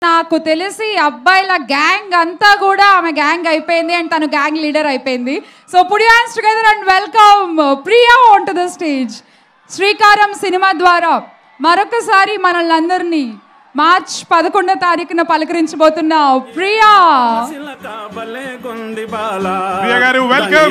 నాకు తెలిసి అబ్బాయిల గ్యాంగ్ అంతా కూడా ఆమె గ్యాంగ్ అయిపోయింది అండ్ తను గ్యాంగ్ లీడర్ అయిపోయింది. So put your hands together and welcome Priya on to the stage. Sreekaram సినిమా ద్వారా మరొకసారి మనల్ని అందరినీ మార్చ్ 11వ తారీఖున పలకరించబోతున్న ప్రియా. ప్రియా గారు వెల్కమ్.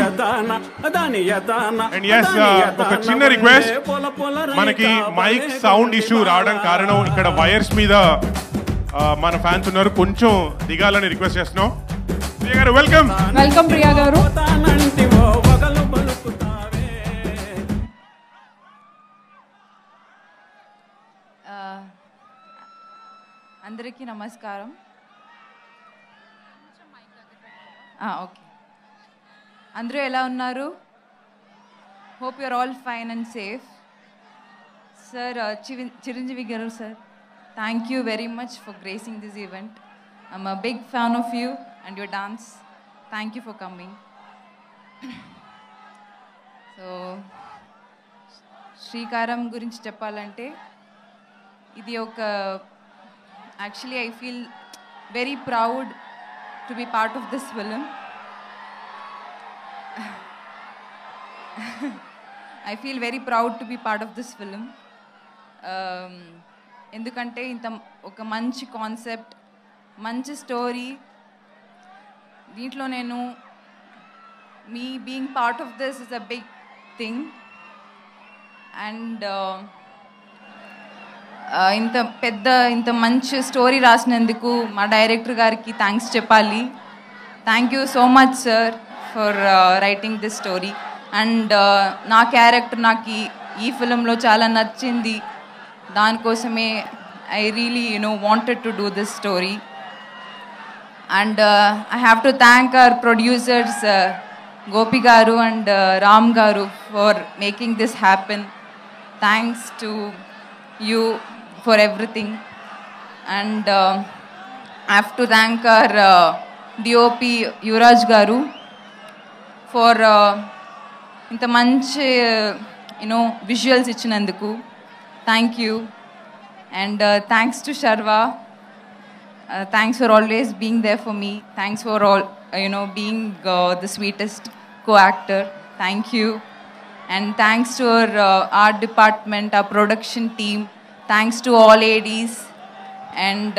అండ్ yes, ఒక చిన్న రిక్వెస్ట్, మనకి మైక్ సౌండ్ ఇష్యూ రావడం కారణం ఇక్కడ వైర్స్ మీద మన ఫ్యాన్స్ ఉన్నారు, కొంచెం దిగాలని రిక్వెస్ట్ చేస్తున్నాం. ప్రియా గారు వెల్కమ్. వెల్కమ్ ప్రియా గారు. అందరికీ నమస్కారం. ఓకే, అందరూ ఎలా ఉన్నారు? Hope you're all fine and safe. Sir, Chiranjeevi garu sir, thank you very much for gracing this event. I'm a big fan of you and your dance. Thank you for coming. So Sreekaram గురించి చెప్పాలంటే, ఇది ఒక actually I feel very proud to be part of this film. I feel very proud to be part of this film. ఎందుకంటే ఇంత ఒక మంచి concept, మంచి story, దీంట్లో నేను మీ being part of this is a big thing. And ఇంత మంచి స్టోరీ రాసినందుకు మా డైరెక్టర్ గారికి థ్యాంక్స్ చెప్పాలి. Thank you so much sir for writing this story. And నా క్యారెక్టర్ నాకు ఈ ఫిలింలో చాలా నచ్చింది, దానికోసమే I really wanted to do this story. And I have to thank our producers Gopi garu and Ram garu for making this happen. Thanks to you for everything. And I have to thank our DOP Yuvraj garu for inta manchi visuals ichinanduku. Thank you. And thanks to Sharva. Thanks for always being there for me. Thanks for all being the sweetest co-actor. Thank you. And thanks to our art department, our production team. Thanks to all ADs. And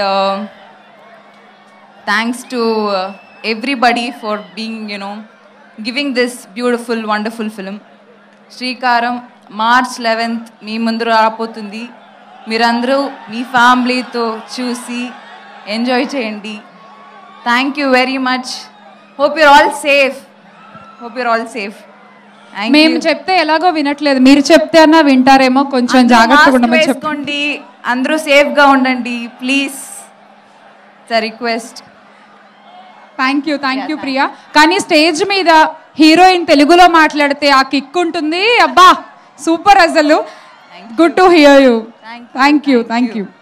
thanks to everybody for being, giving this beautiful, wonderful film. Shrikaram, March 11th, మీ ముందు రాబోతుంది. మీరందరూ మీ ఫ్యామిలీతో చూసి enjoy చేయండి. Thank you very much. Hope you're all safe. Hope you're all safe. మేము చెప్తే ఎలాగో వినట్లేదు, మీరు చెప్తే అన్నా వింటారేమో, కొంచెం జాగ్రత్తగా ఉండమని చెప్పండి. అందరూ సేఫ్ గా ఉండండి please. Request. Thank you Priya. కానీ స్టేజ్ మీద హీరోయిన్ తెలుగులో మాట్లాడితే ఆ కిక్ ఉంటుంది. అబ్బా సూపర్, అసలు good to hear you. Thank you.